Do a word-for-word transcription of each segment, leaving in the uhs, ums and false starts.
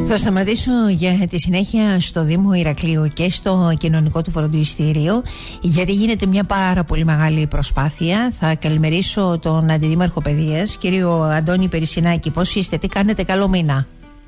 Θα σταματήσω για τη συνέχεια στο Δήμο Ηρακλείου και στο κοινωνικό του φροντιστήριο, γιατί γίνεται μια πάρα πολύ μεγάλη προσπάθεια. Θα καλημερίσω τον Αντιδήμαρχο Παιδείας, κύριο Αντώνη Περισσινάκη. Πώς είστε, τι κάνετε, καλό μήνα?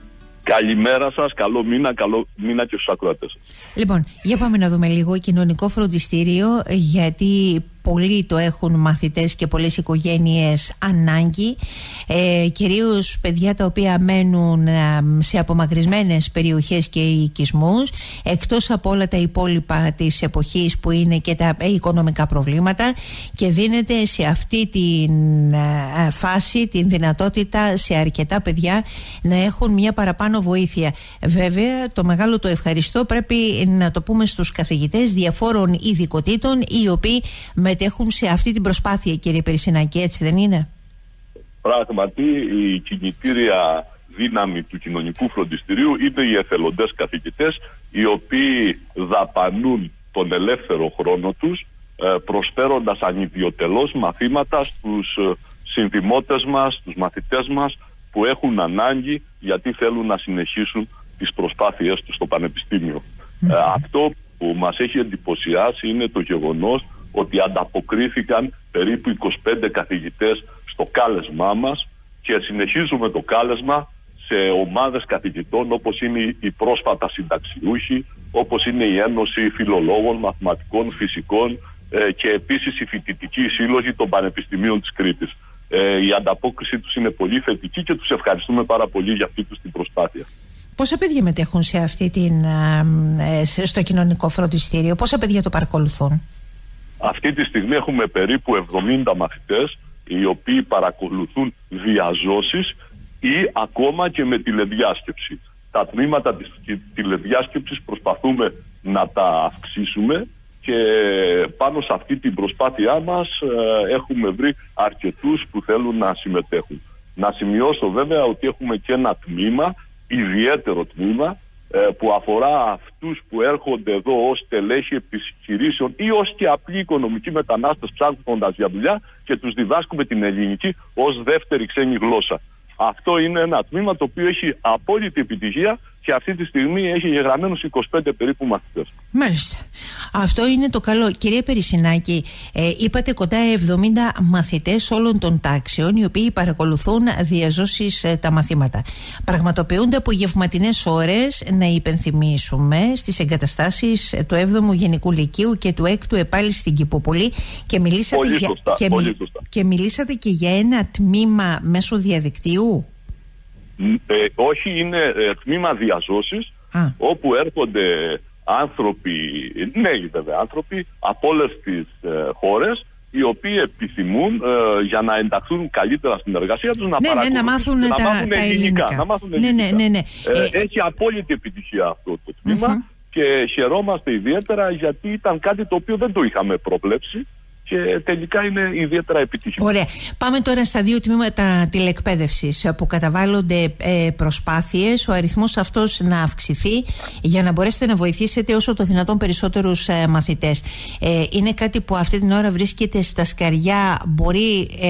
Καλημέρα σας, καλό μήνα, καλό μήνα και στους ακροατές. Λοιπόν, για πάμε να δούμε λίγο κοινωνικό φροντιστήριο, γιατί πολλοί το έχουν μαθητές και πολλές οικογένειες ανάγκη, ε, κυρίως παιδιά τα οποία μένουν ε, σε απομακρυσμένες περιοχές και οικισμούς, εκτός από όλα τα υπόλοιπα της εποχής που είναι και τα ε, οικονομικά προβλήματα, και δίνεται σε αυτή τη ε, φάση την δυνατότητα σε αρκετά παιδιά να έχουν μια παραπάνω βοήθεια. Βέβαια, το μεγάλο το ευχαριστώ πρέπει να το πούμε στους καθηγητές διαφόρων ειδικοτήτων, οι οποίοι μετέχουν σε αυτή την προσπάθεια, κύριε Περισσινάκη, έτσι δεν είναι? Πράγματι, η κινητήρια δύναμη του κοινωνικού φροντιστηρίου είναι οι εθελοντές καθηγητές, οι οποίοι δαπανούν τον ελεύθερο χρόνο τους προσφέροντας ανιδιοτελώς μαθήματα στους συνδημότες μας, στους μαθητές μας που έχουν ανάγκη, γιατί θέλουν να συνεχίσουν τις προσπάθειές τους στο πανεπιστήμιο. Mm-hmm. Ε, αυτό που μας έχει εντυπωσιάσει είναι το γεγονός ότι ανταποκρίθηκαν περίπου είκοσι πέντε καθηγητές στο κάλεσμά μας και συνεχίζουμε το κάλεσμα σε ομάδες καθηγητών, όπως είναι οι πρόσφατα συνταξιούχοι, όπως είναι η Ένωση Φιλολόγων, Μαθηματικών, Φυσικών ε, και επίσης η Φοιτητική Σύλλογη των Πανεπιστημίων της Κρήτης. Ε, η ανταπόκριση τους είναι πολύ θετική και τους ευχαριστούμε πάρα πολύ για αυτή τους την προσπάθεια. Πόσα παιδιά μετέχουν σε αυτή την, ε, στο κοινωνικό φροντιστήριο, πόσα παιδιά το παρακολουθούν? Αυτή τη στιγμή έχουμε περίπου εβδομήντα μαθητές, οι οποίοι παρακολουθούν διαζώσεις ή ακόμα και με τηλεδιάσκεψη. Τα τμήματα της τηλεδιάσκεψης προσπαθούμε να τα αυξήσουμε και πάνω σε αυτή την προσπάθειά μας ε, έχουμε βρει αρκετούς που θέλουν να συμμετέχουν. Να σημειώσω βέβαια ότι έχουμε και ένα τμήμα, ιδιαίτερο τμήμα, που αφορά αυτούς που έρχονται εδώ ως τελέχη επιχειρήσεων ή ως και απλοί οικονομικοί μετανάστες ψάχνοντας για δουλειά και τους διδάσκουμε την ελληνική ως δεύτερη ξένη γλώσσα. Αυτό είναι ένα τμήμα το οποίο έχει απόλυτη επιτυχία και αυτή τη στιγμή έχει γεγραμμένους είκοσι πέντε περίπου μαθητές. Μάλιστα. Αυτό είναι το καλό. Κυρία Περισσινάκη, ε, είπατε κοντά εβδομήντα μαθητές όλων των τάξεων, οι οποίοι παρακολουθούν διαζώσεις ε, τα μαθήματα. Πραγματοποιούνται απογευματινές ώρες, να υπενθυμίσουμε, στις εγκαταστάσεις του έβδομου Γενικού Λυκείου και του έκτου επάλι στην Κηποπολή, και μιλήσατε, πολύ για, σωστά, και, πολύ σωστά. και μιλήσατε και για ένα τμήμα μέσω διαδικτύου. Ε, όχι, είναι ε, τμήμα διαζώσεις, Α. όπου έρχονται άνθρωποι, νέοι βέβαια άνθρωποι, από όλες τις ε, χώρες, οι οποίοι επιθυμούν ε, για να ενταχθούν καλύτερα στην εργασία τους, να ναι, παρακολουθούν, ναι, να μάθουν, να τα, μάθουν τα ελληνικά, ελληνικά. Να μάθουν ναι, ελληνικά. Ναι, ναι, ναι. Ε, ε, έχει απόλυτη επιτυχία αυτό το τμήμα mm-hmm. και χαιρόμαστε ιδιαίτερα, γιατί ήταν κάτι το οποίο δεν το είχαμε προβλέψει και τελικά είναι ιδιαίτερα επιτυχημένο. Ωραία. Πάμε τώρα στα δύο τμήματα τηλεκπαίδευσης που καταβάλλονται ε, προσπάθειες, ο αριθμός αυτός να αυξηθεί για να μπορέσετε να βοηθήσετε όσο το δυνατόν περισσότερους ε, μαθητές. Ε, είναι κάτι που αυτή την ώρα βρίσκεται στα σκαριά. Μπορεί ε,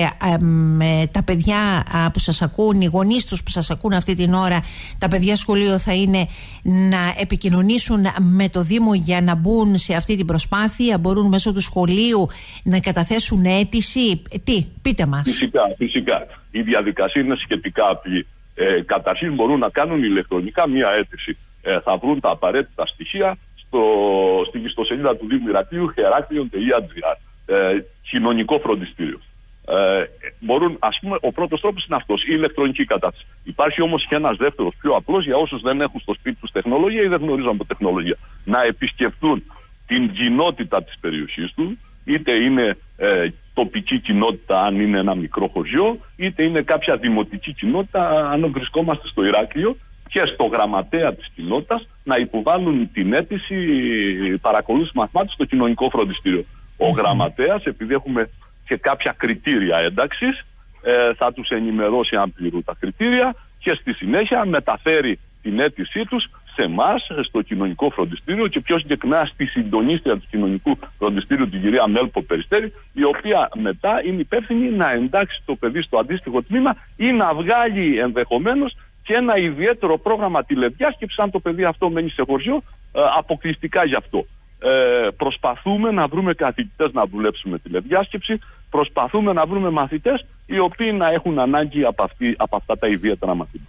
ε, ε, τα παιδιά ε, που σας ακούν, οι γονείς τους που σας ακούν αυτή την ώρα, τα παιδιά σχολείο θα είναι να επικοινωνήσουν με το Δήμο για να μπουν σε αυτή την προσπάθεια, μπορούν μέσω του σχολείου να καταθέσουν αίτηση. Τι, πείτε μας. Φυσικά, φυσικά. Η διαδικασία είναι σχετικά απλή. Ε, καταρχήν μπορούν να κάνουν ηλεκτρονικά μία αίτηση. Ε, θα βρουν τα απαραίτητα στοιχεία στο, στην ιστοσελίδα του Δήμου Ηρακλείου, χεράκλειον τελεία τζι άρ. Ε, κοινωνικό φροντιστήριο. Ε, μπορούν, ας πούμε, ο πρώτος τρόπος είναι αυτός, η ηλεκτρονική κατάθεση. Υπάρχει όμως και ένας δεύτερος, πιο απλός, για όσους δεν έχουν στο σπίτι τους τεχνολογία ή δεν γνωρίζουν από τεχνολογία. Να επισκεφτούν την κοινότητα της περιοχής του, είτε είναι ε, τοπική κοινότητα αν είναι ένα μικρό χωριό, είτε είναι κάποια δημοτική κοινότητα αν βρισκόμαστε στο Ηράκλειο, και στο γραμματέα της κοινότητας να υποβάλουν την αίτηση παρακολούθηση μαθημάτων στο κοινωνικό φροντιστήριο. Ο γραμματέας, επειδή έχουμε και κάποια κριτήρια ένταξης, ε, θα τους ενημερώσει αν πληρούν τα κριτήρια και στη συνέχεια μεταφέρει την αίτησή τους σε εμάς, στο κοινωνικό φροντιστήριο, και πιο συγκεκριμένα στη συντονίστρια του κοινωνικού φροντιστήριου, την κυρία Μέλπο Περιστέρη, η οποία μετά είναι υπεύθυνη να εντάξει το παιδί στο αντίστοιχο τμήμα ή να βγάλει ενδεχομένως και ένα ιδιαίτερο πρόγραμμα τηλεδιάσκεψης, αν το παιδί αυτό μένει σε χωριό, ε, αποκλειστικά γι' αυτό. Ε, προσπαθούμε να βρούμε καθηγητές να δουλέψουμε τηλεδιάσκεψη, προσπαθούμε να βρούμε μαθητές οι οποίοι να έχουν ανάγκη από, αυτή, από αυτά τα ιδιαίτερα μαθήματα.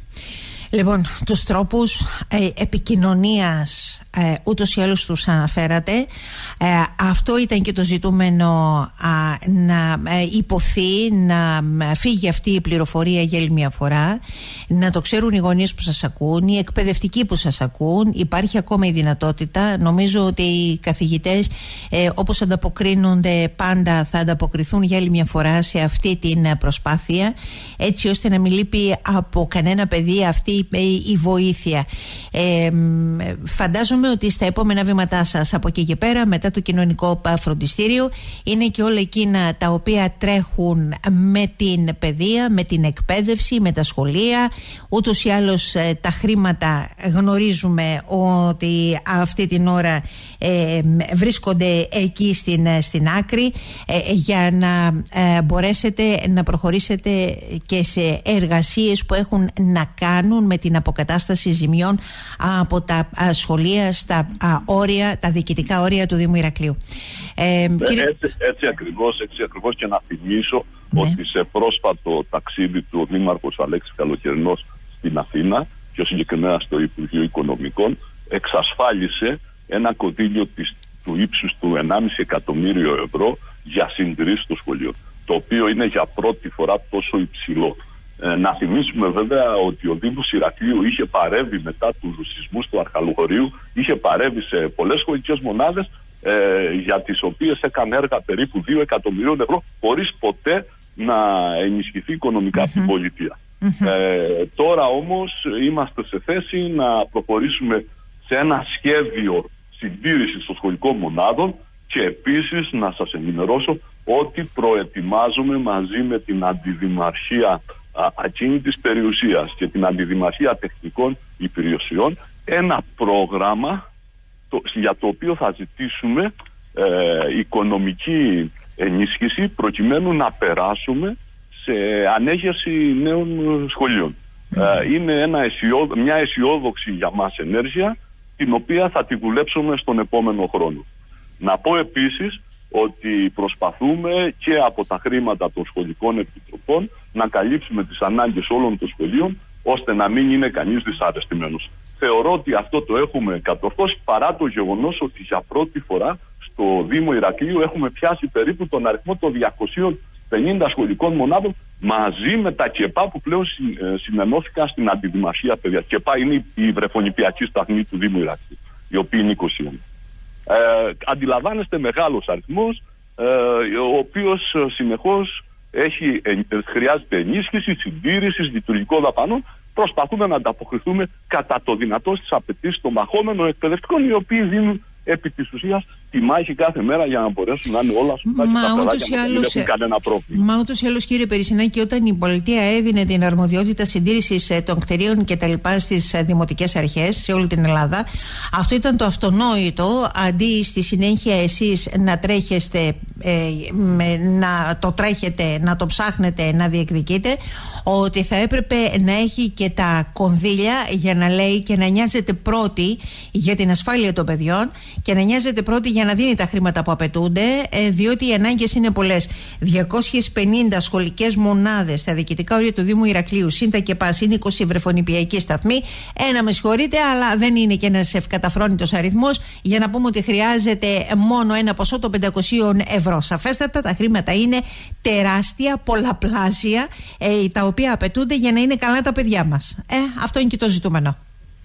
Λοιπόν, τους τρόπους ε, επικοινωνίας ε, ούτως ή άλλως τους αναφέρατε. Ε, αυτό ήταν και το ζητούμενο, ε, να ε, υποθεί, να ε, φύγει αυτή η πληροφορία για άλλη μια φορά, να το ξέρουν οι γονείς που σας ακούν, οι εκπαιδευτικοί που σας ακούν. Υπάρχει ακόμα η δυνατότητα. Νομίζω ότι οι καθηγητές, ε, όπως ανταποκρίνονται πάντα, θα ανταποκριθούν για άλλη μια φορά σε αυτή την προσπάθεια, έτσι ώστε να μην λείπει από κανένα παιδί αυτή η βοήθεια. Ε, φαντάζομαι ότι στα επόμενα βήματά σας από εκεί και πέρα, μετά το κοινωνικό φροντιστήριο, είναι και όλα εκείνα τα οποία τρέχουν με την παιδεία, με την εκπαίδευση, με τα σχολεία. Ούτως ή άλλως τα χρήματα γνωρίζουμε ότι αυτή την ώρα ε, βρίσκονται εκεί στην, στην άκρη, ε, για να ε, μπορέσετε να προχωρήσετε και σε εργασίες που έχουν να κάνουν με την αποκατάσταση ζημιών από τα α, σχολεία στα α, όρια, τα διοικητικά όρια του Δήμου Ηρακλείου. Ε, ναι, κύριε... έτσι, έτσι, ακριβώς, έτσι ακριβώς, και να θυμίσω, ναι, ότι σε πρόσφατο ταξίδι του ο Δήμαρχος Αλέξης Καλοκαιρινός στην Αθήνα, πιο συγκεκριμένα στο Υπουργείο Οικονομικών, εξασφάλισε ένα κονδύλιο της, του ύψους του ενάμιση εκατομμύριο ευρώ για συντηρήσεις των σχολείων, το οποίο είναι για πρώτη φορά τόσο υψηλό. Ε, να θυμίσουμε βέβαια ότι ο Δήμος Ηρακλείου είχε παρεύει μετά τους σεισμούς του Αρχαλοχωρίου, είχε παρεύει σε πολλές σχολικές μονάδες, ε, για τις οποίες έκανε έργα περίπου δύο εκατομμυρίων ευρώ, χωρίς ποτέ να ενισχυθεί οικονομικά από mm-hmm. την πολιτεία. Mm-hmm. Ε, τώρα όμως είμαστε σε θέση να προχωρήσουμε σε ένα σχέδιο συντήρησης των σχολικών μονάδων, και επίσης να σας ενημερώσω ότι προετοιμάζουμε μαζί με την Αντιδημαρχία Ακίνητης Περιουσίας και την Αντιδημαρχία Τεχνικών Υπηρεσιών ένα πρόγραμμα το, για το οποίο θα ζητήσουμε ε, οικονομική ενίσχυση προκειμένου να περάσουμε σε ανέγερση νέων σχολείων. Mm. Ε, είναι ένα αισιόδο, μια αισιόδοξη για μας ενέργεια, την οποία θα τη δουλέψουμε στον επόμενο χρόνο. Να πω επίσης ότι προσπαθούμε και από τα χρήματα των σχολικών επιτροπών να καλύψουμε τις ανάγκες όλων των σχολείων, ώστε να μην είναι κανείς δυσαρεστημένος. Θεωρώ ότι αυτό το έχουμε κατορθώσει, παρά το γεγονός ότι για πρώτη φορά στο Δήμο Ηρακλείου έχουμε πιάσει περίπου τον αριθμό των διακοσίων πενήντα σχολικών μονάδων, μαζί με τα ΚΕΠΑ που πλέον συνενώθηκαν στην Αντιδημαρχία Παιδεία. ΚΕΠΑ είναι η βρεφονιπιακή σταθμή του Δήμου Ηρακλείου, η οποία είναι είκοσι ένα. Ε, αντιλαμβάνεστε, μεγάλος αριθμός, ε, ο οποίος συνεχώς έχει, ε, χρειάζεται ενίσχυση, συντήρηση, λειτουργικών δαπανών. Προσπαθούμε να ανταποκριθούμε κατά το δυνατό στις απαιτήσεις των μαχόμενων εκπαιδευτικών, οι οποίοι δίνουν επί της ουσίας τη μάχη κάθε μέρα για να μπορέσουν να είναι όλα σωστά και τα παιδάκια να μην έχουν κανένα πρόβλημα. Μα ούτως ή άλλως, κύριε Περισσινάκη, όταν η πολιτεία έδινε την αρμοδιότητα συντήρησης των κτηρίων και τα λοιπά στις δημοτικές αρχές σε όλη την Ελλάδα, αυτό ήταν το αυτονόητο, αντί στη συνέχεια εσείς να τρέχεστε, ε, με, να το τρέχετε, να το ψάχνετε, να διεκδικείτε, ότι θα έπρεπε να έχει και τα κονδύλια για να λέει και να νοιάζεται πρώτη για την ασφάλεια των παιδιών και να νοιάζεται πρώτη για να δίνει τα χρήματα που απαιτούνται, διότι οι ανάγκες είναι πολλές. διακόσιες πενήντα σχολικές μονάδες στα διοικητικά όρια του Δήμου Ηρακλείου, ΣΥΝΤΑ και ΠΑΣ, είναι είκοσι βρεφονιπιακοί σταθμοί. Ένα, με συγχωρείτε, αλλά δεν είναι και ένας ευκαταφρόνητος αριθμός για να πούμε ότι χρειάζεται μόνο ένα ποσό των πεντακοσίων ευρώ. Σαφέστατα τα χρήματα είναι τεράστια, πολλαπλάσια, ε, τα οποία απαιτούνται για να είναι καλά τα παιδιά μας. Ε, αυτό είναι και το ζητούμενο.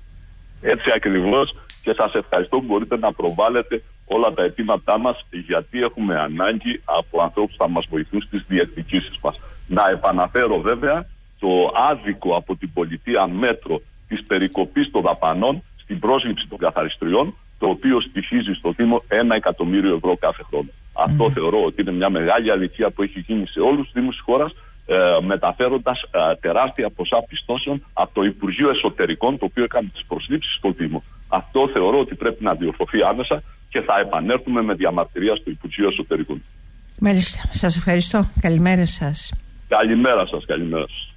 Έτσι ακριβώς, και σας ευχαριστώ που μπορείτε να προβάλλετε όλα τα αιτήματά μας, γιατί έχουμε ανάγκη από ανθρώπους που θα μας βοηθούν στις διεκδικήσεις μας. Να επαναφέρω βέβαια το άδικο από την πολιτεία μέτρο της περικοπής των δαπανών στην πρόσληψη των καθαριστριών, το οποίο στοιχίζει στο Δήμο ένα εκατομμύριο ευρώ κάθε χρόνο. Mm. Αυτό θεωρώ ότι είναι μια μεγάλη αδικία που έχει γίνει σε όλους τους Δήμους της χώρας, ε, μεταφέροντας ε, τεράστια ποσά πιστώσεων από το Υπουργείο Εσωτερικών, το οποίο έκανε τις προσλήψεις στο Δήμο. Αυτό θεωρώ ότι πρέπει να διορθωθεί άμεσα και θα επανέλθουμε με διαμαρτυρία στο Υπουργείο Εσωτερικών. Μάλιστα. Σας ευχαριστώ. Καλημέρα σας. Καλημέρα σας. Καλημέρα σας.